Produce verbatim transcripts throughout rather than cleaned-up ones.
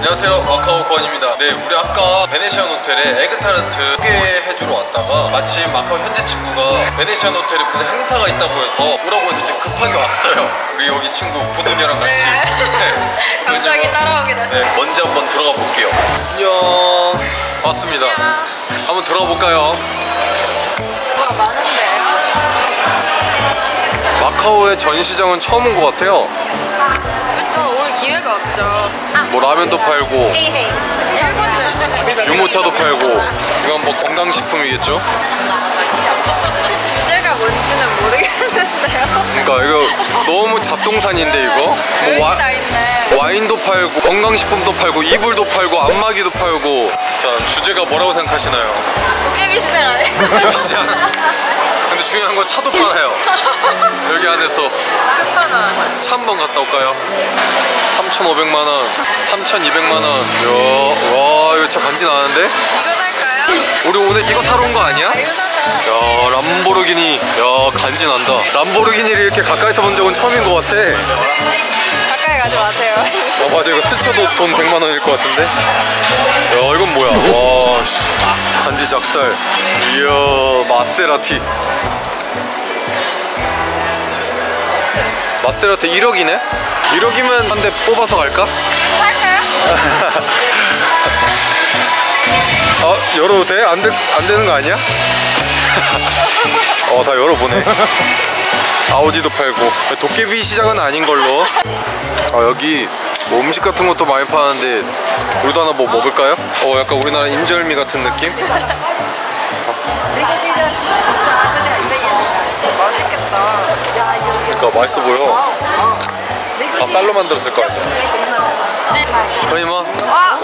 안녕하세요, 마카오 권입니다. 네, 우리 아까 베네시안 호텔에 에그타르트 소개해주러 왔다가 마침 마카오 현지 친구가 베네시안 호텔에 무슨 행사가 있다고 해서 오라고 해서 지금 급하게 왔어요. 우리 여기 친구 부두녀랑 같이. 네. 네. 갑자기 따라오게 됐어요. 네, 먼저 한번 들어가 볼게요. 안녕. 왔습니다. 안녕. 한번 들어가 볼까요? 뭐가 많은데요? 마카오의 전시장은 처음 온 것 같아요. 그쵸, 올 기회가 없죠. 뭐 라면도 팔고 일본들 유모차도 팔고, 이건 뭐 건강식품이겠죠? 제가 뭔지는 모르겠는데요. 그러니까 이거 너무 잡동산인데 이거? 뭐 와, 다 있네. 와인도 팔고 건강식품도 팔고 이불도 팔고 안마기도 팔고. 자, 주제가 뭐라고 생각하시나요? 도깨비씨 아니에요? 시장. 근데 중요한 건 차도 팔아요. 여기 안에서 끝판왕. 차 한 번 갔다 올까요? 삼천오백만 원, 삼천이백만 원. 이야, 와, 이거 차 간지 나는데? 이거 살까요? 우리 오늘 이거 사러 온 거 아니야? 아, 이거 사자. 야, 람보르기니. 야, 간지 난다. 람보르기니를 이렇게 가까이서 본 적은 처음인 것 같아. 가까이 가지 마세요. 어, 맞아. 이거 스쳐도 돈 백만 원일 것 같은데? 야, 이건 뭐야? 와, 씨. 간지 작살. 이야, 마세라티. 마세라티 일억이네? 일억이면 한 대 뽑아서 갈까? 살까요? 어, 열어도 돼? 안, 되, 안 되는 거 아니야? 어, 다 열어보네. 아우디도 팔고. 도깨비 시장은 아닌 걸로. 아, 여기 뭐 음식 같은 것도 많이 파는데 우리도 하나 뭐 먹을까요? 어, 약간 우리나라 인절미 같은 느낌? 맛있겠다. 그러니까 맛있어 보여. 다 쌀로 만들었을 거 아니야. 거의 뭐 아!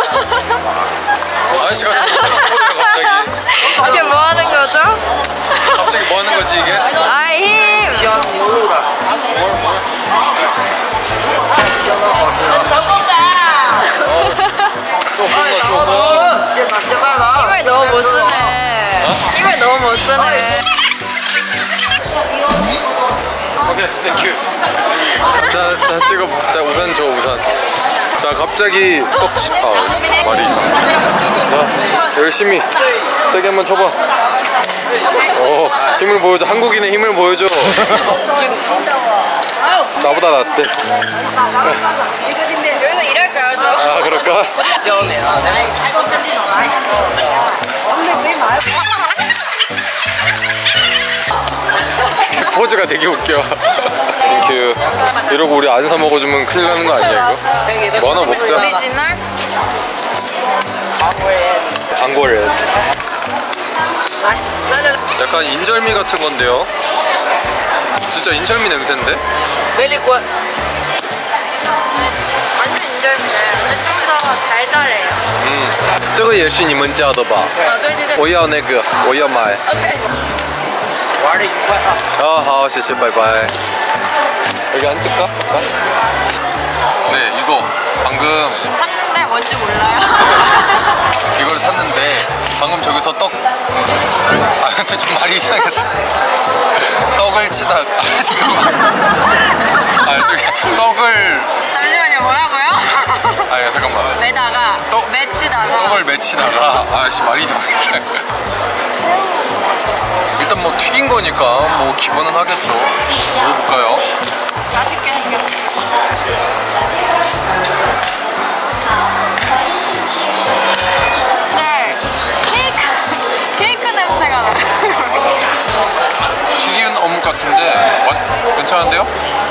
아저씨 같은 거 축구네요 갑자기. 이게 뭐 하는 거죠? 갑자기 뭐 하는 거지 이게? 아이 힘! 조금만 조금. 힘을 너무 못 쓰네. 어? 힘을 너무 못 쓰네. 오케이, 땡큐. 자, 자, 찍어. 자, 우산 줘, 우산. 자, 갑자기 떡치. 아, 말이 이상. 자, 열심히 세게 한번 쳐봐. 어, 힘을 보여줘. 한국인의 힘을 보여줘. 나보다 낫대. 여기서 일할까요, 저? 아, 그럴까? 포즈가 되게 웃겨. 땡큐. 이러고 우리 안 사 먹어주면 큰일 나는 거 아니야 이거? 뭐 하나 먹자. 오리지널? 광고를. 약간 인절미 같은 건데요. 진짜 인절미 냄새인데? 멜리꽃. 완전 인절미네. 근데 좀 더 달달해요. 음, 这个也是你们家的吧？ 아, 对对对。 我要那个，我要买。 OK。 玩的愉快啊！ 아, 好，谢谢，拜拜。 여기 앉을까? 잠깐. 네, 이거 방금 샀는데 뭔지 몰라요. 이걸 샀는데 방금 저기서 떡. 아, 근데 좀 말이 이상했어. 떡을 치다가. 아, 잠깐만. 아, 저기 떡을. 잠시만요, 뭐라고요? 아, 잠깐만. 매다가 떡. 맺히다가 떡을 맺히다가. 아씨, 말이 이상해. 일단 뭐 튀긴 거니까 뭐 기본은 하겠죠. 먹어볼까요? 맛있게 생겼어요. 네, 케이크 케이크 냄새가 나. 튀긴 어묵 같은데 어, 괜찮은데요?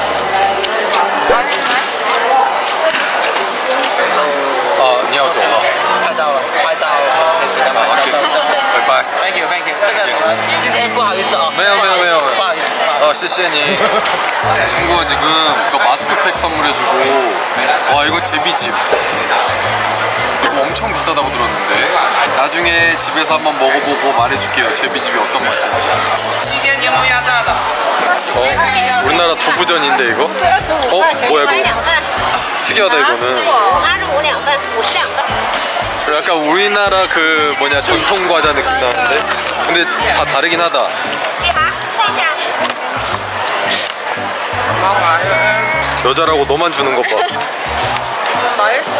아, 你要走了。 拍照了，拍照，干嘛？拍照，照。 拜拜。 Thank you, thank you。这个今天不好意思啊。 没有没有没有不好意思。 아, 谢谢你. 친구가 지금 이거 마스크팩 선물해주고. 와, 이거 제비집. 이거 엄청 비싸다고 들었는데 나중에 집에서 한번 먹어보고 말해줄게요. 제비집이 어떤 맛인지. 今天节目压榨的。 어? 우리나라 두부전인데 이거? 어? 뭐야 이거? 특이하다 이거는. 약간 우리나라 그 뭐냐 전통 과자 느낌 나는데? 근데 다 다르긴 하다. 여자라고 너만 주는 것 봐. 맛있어.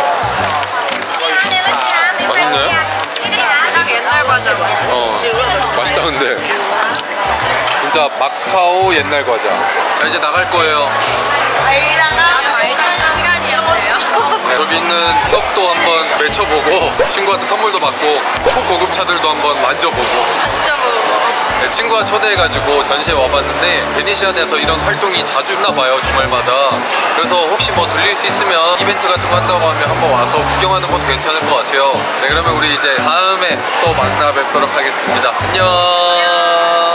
맛있나요? 딱 옛날 과자 맛. 어 맛있다 근데 진짜 마카오 옛날 과자. 자 이제 나갈 거예요. 나도 알찬 시간이었네요. 네, 여기 있는 떡도 한번 맺혀보고 친구한테 선물도 받고 초고급 차들도 한번 만져보고 진짜로. 네, 친구가 초대해가지고 전시회 와봤는데 베니시안에서 이런 활동이 자주 있나봐요 주말마다. 그래서 혹시 뭐 들릴 수 있으면 이벤트 같은 거 한다고 하면 한번 와서 구경하는 것도 괜찮을 것 같아요. 네 그러면 우리 이제 다음에 또 만나 뵙도록 하겠습니다. 안녕.